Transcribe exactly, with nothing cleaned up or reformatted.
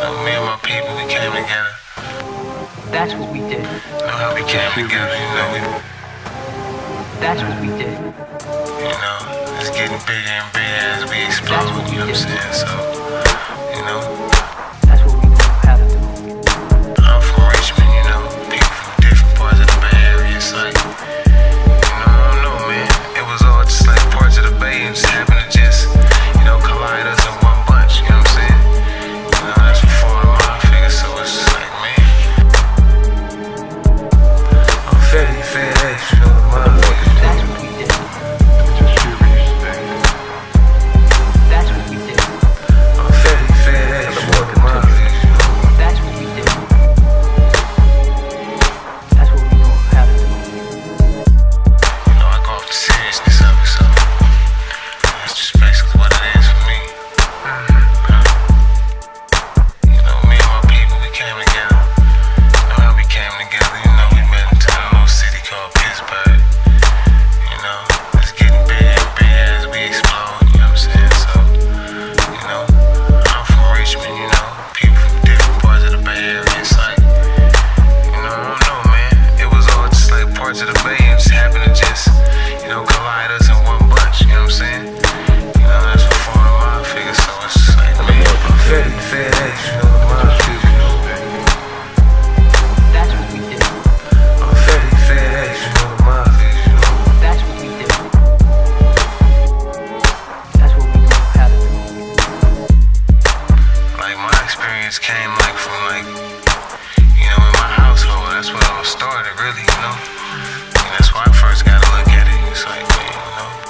know, me and my people, we came together. That's what we did. You know how we came together, you know, we... That's what we did. You know, it's getting bigger and bigger as we explode, you know what I'm saying? So, you know. That's what we know how to do. I'm from Richmond, you know, people from different parts of the Bay Area. It's like, you know, I don't know, man. It was all just like parts of the Bay and just happened to just, you know, collide us in one bunch, you know what I'm saying? You know, that's what formed my figure, so it's just like, man. I'm fairly fair age, you know, my That's what we did. That's what we did. I'm fairly fair age, you know, my That's what we did. That's what we know how to do. You know, I go off the seriousness of it, so that's just basically what it is for me. You know, me and my people, we came together. You know how we came together, you know, we met into a little city called Pittsburgh. You know, it's getting bigger and bigger as we explode, you know what I'm saying? So, you know, I'm from Richmond, you know, people from different parts of the Bay Area. It's like, you know, I don't know, man. It was all just like parts of the Bay and just happened to just, you know, collide us in one bunch, you know what I'm saying? You know, that's what formed my figure, so it's just like, man, I'm fairly fair age, you know, my people, you know. That's what we did. I'm fairly fair age, you know, my people, you know. That's what we did. That's what we know how to do. Like, my experience came, like, from, like, you know, in my household. That's where it all started, really, you know? And that's why I first got to look at it. It's like, man, you know?